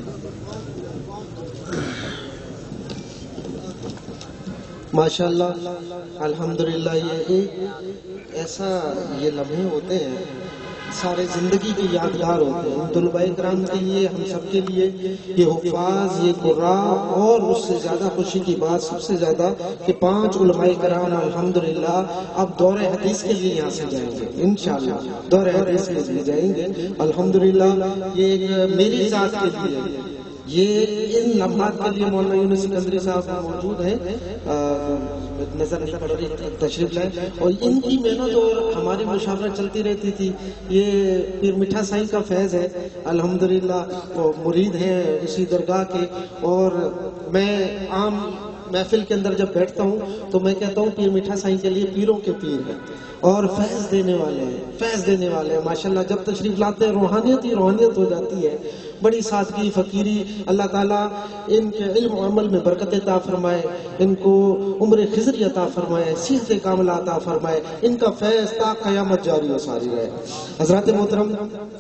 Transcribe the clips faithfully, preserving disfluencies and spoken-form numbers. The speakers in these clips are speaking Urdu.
ماشاءاللہ الحمدللہ، یہ ایک ایسا یہ لمحے ہوتے ہیں سارے زندگی کے یادگار ہوتے ہیں طلباء کرام کے لیے، ہم سب کے لیے، یہ حفاظ، یہ قراء، اور اس سے زیادہ خوشی کی بات سب سے زیادہ کہ پانچ علماء کرام الحمدللہ اب دور حدیث کے لیے یہاں سے جائیں گے انشاءاللہ، دور حدیث کے لیے جائیں گے الحمدللہ۔ یہ ایک میری ذات کے لیے، یہ ان لمحات کے لیے مولانا یونس سکندری صاحب موجود ہیں، نظر نہیں پڑ رہی، تشریف لائیں، اور ان کی محنت اور ہماری مشاورت چلتی رہتی تھی۔ یہ پیر میٹھا سائیں کا فیض ہے الحمدللہ، وہ مرید ہیں اسی درگاہ کے، اور میں عام محفل کے اندر جب بیٹھتا ہوں تو میں کہتا ہوں پیر میٹھا سائیں کے لیے پیروں کے پیر ہیں اور فیض دینے والے ہیں، فیض دینے والے ہیں ماشاءاللہ۔ جب تشریف لاتے ہیں روحانیت ہی روحانیت ہو جاتی ہے، بڑی سادگی، فقیری۔ اللہ تعالیٰ ان کے علم و عمل میں برکت عطا فرمائے، ان کو عمر خضری عطا فرمائے، صحت کاملہ عطا فرمائے، ان کا فیض تا قیامت جاری و ساری رہے۔ حضرات محترم،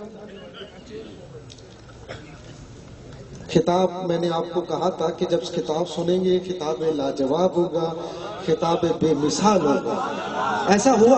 خطاب میں نے آپ کو کہا تھا کہ جب خطاب سنیں گے خطاب لاجواب ہوگا، خطاب بے مثال ہوگا، ایسا ہوا؟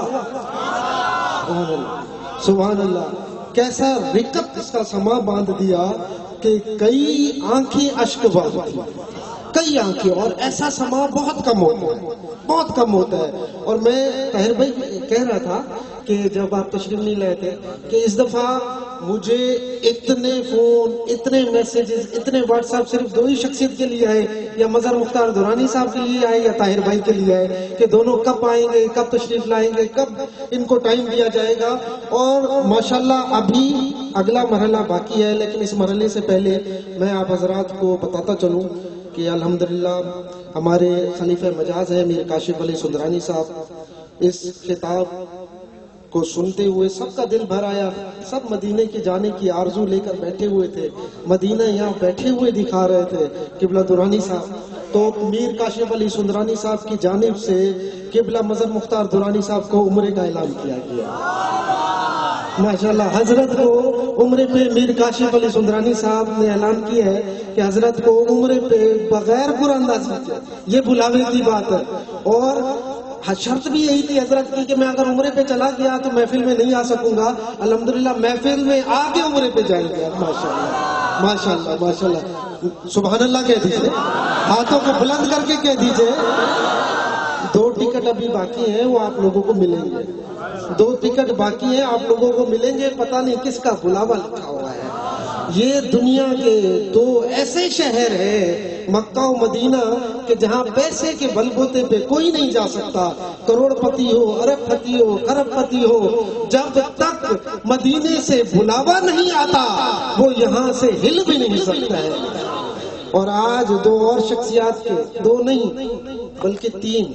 سبحان اللہ، سبحان اللہ۔ کیسا رکت اس کا سما باندھ دیا کہ کئی آنکھیں اشک باندھ، کئی آنکھیں، اور ایسا سما بہت کم ہوتا ہے، بہت کم ہوتا ہے۔ اور میں طاہر بھائی کہہ رہا تھا کہ جب آپ تشریف نہیں لائے تھے کہ اس دفعہ مجھے اتنے فون، اتنے میسیجز، اتنے واٹس ایپ صرف دو ہی شخصیت کے لیے آئے، یا مظہر مختار دورانی صاحب کے لیے آئے یا طاہر بھائی کے لیے آئے، کہ دونوں کب آئیں گے، کب تشریف لائیں گے، کب ان کو ٹائم دیا جائے گا۔ اور ماشاءاللہ ابھی اگلا مرحلہ باقی ہے، لیکن اس مرحلے سے پہلے میں آپ حضرات کو بتاتا چلوں کہ الحمدللہ ہمارے خلیفہ مجاز ہیں میر کاشف علی سندرانی صاحب، اس خطاب کو سنتے ہوئے سب کا دل بھر آیا، سب مدینے کے جانے کی آرزو لے کر بیٹھے ہوئے تھے، مدینہ یہاں بیٹھے ہوئے دکھا رہے تھے قبلہ دورانی صاحب۔ تو میر کاشف علی سندرانی صاحب کی جانب سے قبلہ مظہر مختار دورانی صاحب کو عمرے کا اعلان کیا گیا ماشاءاللہ۔ حضرت کو عمرے پہ میر کاشف علی سندرانی صاحب نے اعلان کیا ہے کہ حضرت کو عمرے پہ بغیر قرآن اندازی، یہ بلاوے کی بات ہے، اور شرط بھی یہی تھی حضرت کی کہ میں اگر عمرے پہ چلا گیا تو محفل میں نہیں آ سکوں گا، الحمدللہ محفل میں آ کے عمرے پہ جائیں گے ماشاءاللہ ماشاءاللہ ماشاءاللہ۔ سبحان اللہ کہہ دیجئے، ہاتھوں کو بلند کر کے کہہ دیجئے۔ دو ٹکٹ ابھی باقی ہیں، وہ آپ لوگوں کو ملیں گے، دو ٹکٹ باقی ہیں، آپ لوگوں کو ملیں گے۔ پتہ نہیں کس کا بلاوا لکھا ہوا ہے۔ یہ دنیا کے دو ایسے شہر ہیں مکہ و مدینہ کہ جہاں پیسے کے بل بوتے پہ کوئی نہیں جا سکتا، کروڑ پتی ہو، ارب پتی ہو، کھرب پتی ہو، جب تک مدینے سے بلاوا نہیں آتا وہ یہاں سے ہل بھی نہیں سکتا ہے۔ اور آج دو اور شخصیات کے، دو نہیں بلکہ تین،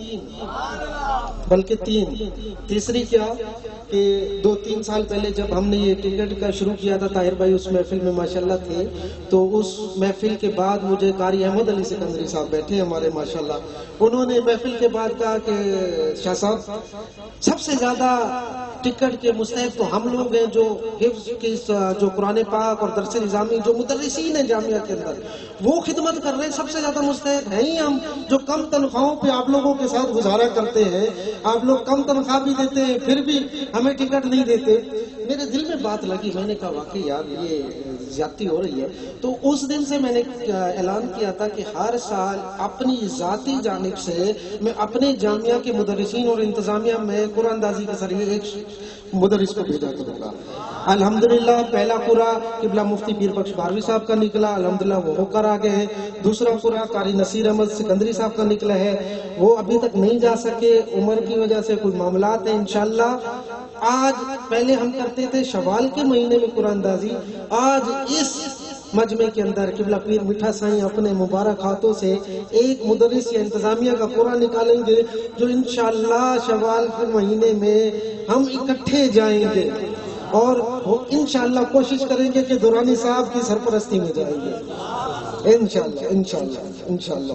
بلکہ تین، تیسری کیا کہ دو تین سال پہلے جب ہم نے یہ ٹکٹ کا شروع کیا تھا، طاہر بھائی اس محفل میں ماشاءاللہ تھے، تو اس محفل کے بعد مجھے قاری احمد علی سکندری صاحب بیٹھے ہمارے ماشاءاللہ، انہوں نے محفل کے بعد کہا کہ شاہ صاحب سب سے زیادہ ٹکٹ کے مستحق تو ہم لوگ ہیں جو حفظ کی جو قرآن پاک اور درس نظامی جو مدرسین ہیں جامعہ کے اندر وہ خدمت کر رہے ہیں، سب سے زیادہ مستحق ہیں ہی ہم، جو کم تنخواہوں پہ آپ لوگوں کے ساتھ گزارا کرتے ہیں، آپ لوگ کم تنخواہ بھی دیتے ہیں پھر بھی ہمیں ٹکٹ نہیں دیتے۔ میرے دل میں بات لگی، میں نے کہا واقعی یار یہ زیادتی ہو رہی ہے۔ تو اس دن سے میں نے اعلان کیا تھا کہ ہر سال اپنی ذاتی جانب سے میں اپنے جامعہ کے مدرسین اور انتظامیہ میں قرآن اندازی کے ذریعے ایک مدرس کو بھیجا کروں گا۔ الحمدللہ پہلا قرآ قبلہ مفتی پیر بخش بھاروی صاحب کا نکلا، الحمدللہ وہ ہو کر آگے ہیں۔ دوسرا قرآ قاری نصیر احمد سکندری صاحب کا نکلا ہے، وہ ابھی تک نہیں جا سکے، عمر کی وجہ سے کوئی معاملات ہیں انشاءاللہ۔ آج پہلے ہم کرتے تھے شوال کے مہینے میں قرآن اندازی، آج اس مجمع کے اندر قبلہ پیر میٹھا سائیں اپنے مبارک ہاتھوں سے ایک مدرس یا انتظامیہ کا قرآن نکالیں گے جو انشاءاللہ شوال کے مہینے میں ہم اکٹھے جائیں گے، اور انشاءاللہ کوشش کریں گے کہ دورانی صاحب کی سرپرستی میں جائیں گے انشاءاللہ انشاءاللہ انشاءاللہ۔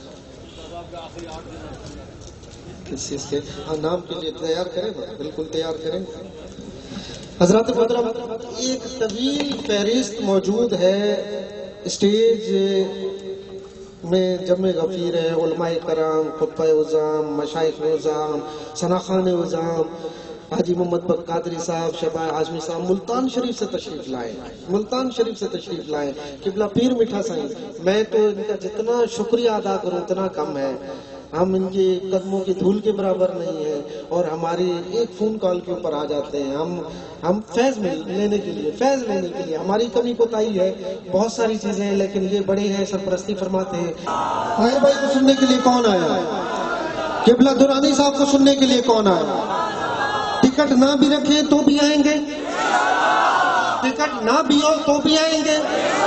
کس چیز کے نام کے لیے تیار کریں، بالکل تیار کریں۔ حضرات محترم، ایک طویل فہرست موجود ہے اسٹیج میں جمع غفیر ہے، علماء کرام، خطبہ عظام، مشائخ عظام، ثناخان عظام، حاجی محمد بخت قادری صاحب، شبائے ہاشمی صاحب ملتان شریف سے تشریف لائے ملتان شریف سے تشریف لائے قبلہ پیر میٹھا سائیں، میں تو ان کا جتنا شکریہ ادا کروں اتنا کم ہے، ہم ان کے قدموں کی دھول کے برابر نہیں ہیں، اور ہماری ایک فون کال کے اوپر آ جاتے ہیں، ہم ہم فیض لینے کے لیے فیض لینے کے لیے ہماری کمی کوتاہی ہے بہت ساری چیزیں ہیں، لیکن یہ بڑے ہیں، سرپرستی فرماتے ہیں۔ طاہر بھائی کو سننے کے لیے کون آیا؟ قبلہ درانی صاحب کو سننے کے لیے کون آیا؟ ٹکٹ نہ بھی رکھیں تو بھی آئیں گے، ٹکٹ نہ بھی ہو تو بھی آئیں گے،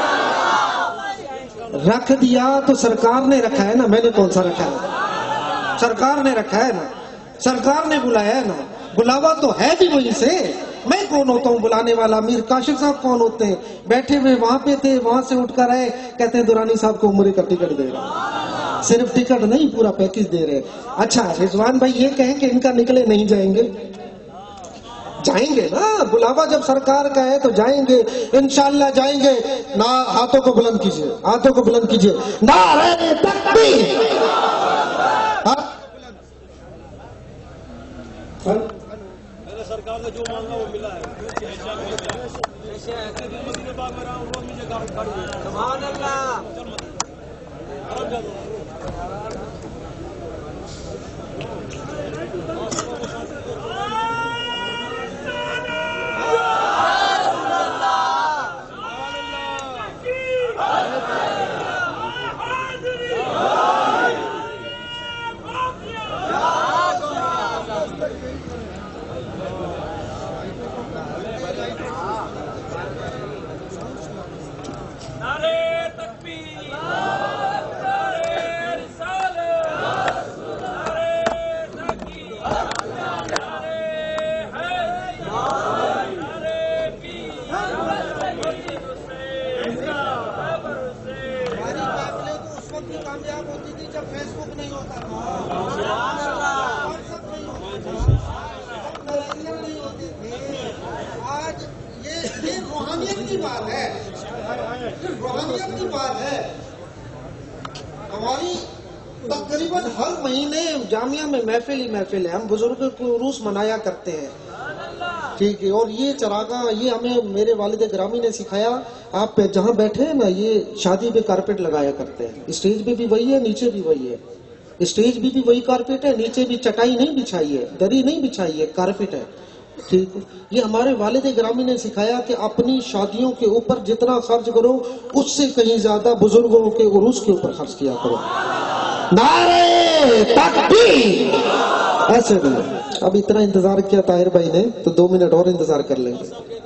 رکھ دیا تو سرکار نے رکھا ہے نا، میں نے کون سا رکھا ہے؟ سرکار نے رکھا ہے نا، سرکار نے بلایا ہے نا، بلاوا تو ہے بھی وہیں سے، میں کون ہوتا ہوں بلانے والا؟ میر کاشف صاحب کون ہوتے ہیں؟ بیٹھے ہوئے وہاں پہ تھے، وہاں سے اٹھ کر آئے، کہتے ہیں دورانی صاحب کو عمرے کا ٹکٹ دے رہا، صرف ٹکٹ نہیں پورا پیکج دے رہے۔ اچھا رضوان بھائی یہ کہیں کہ ان کا نکلے نہیں جائیں گے؟ جائیں گے نا، بلاوا جب سرکار کا ہے تو جائیں گے، انشاءاللہ جائیں گے۔ نہ ہاتھوں کو بلند کیجئے، ہاتھوں کو بلند کیجئے، نعرہ تکبیر۔ سرکار نے جو مانگا وہ ملا ہے، سبحان اللہ۔ کامیاب ہوتی تھی جب فیس بک نہیں ہوتا تھا، واٹسپ نہیں ہوتے تھے، آج یہ یہ روحانیت کی بات ہے، روحانیت کی بات ہے۔ ہماری تقریباً ہر مہینے جامعہ میں محفل ہی محفل ہے، ہم بزرگوں کو عروس منایا کرتے ہیں، ٹھیک ہے، اور یہ چراغاں یہ ہمیں میرے والد گرامی نے سکھایا، آپ پہ جہاں بیٹھے ہیں نا یہ شادی پہ کارپیٹ لگایا کرتے ہیں، اسٹیج پہ بھی وہی ہے، نیچے بھی وہی ہے، اسٹیج بھی بھی وہی کارپیٹ ہے، نیچے بھی چٹائی نہیں بچھائی ہے، دری نہیں بچھائی ہے، کارپیٹ ہے، ٹھیک ہے۔ یہ ہمارے والد گرامی نے سکھایا کہ اپنی شادیوں کے اوپر جتنا خرچ کرو اس سے کہیں زیادہ بزرگوں کے عروس کے اوپر خرچ کیا کرو۔ نعرہ تکبیر! ایسے نہیں، اب اتنا انتظار کیا طاہر بھائی نے تو دو منٹ اور انتظار کر لیں گے۔